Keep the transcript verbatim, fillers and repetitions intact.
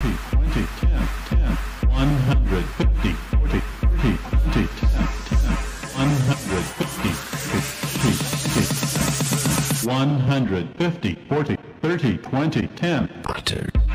thirty, twenty, ten, ten, one hundred fifty, forty, thirty, twenty, ten, ten, one hundred fifty, forty, thirty, one hundred fifty, forty, thirty, twenty, ten.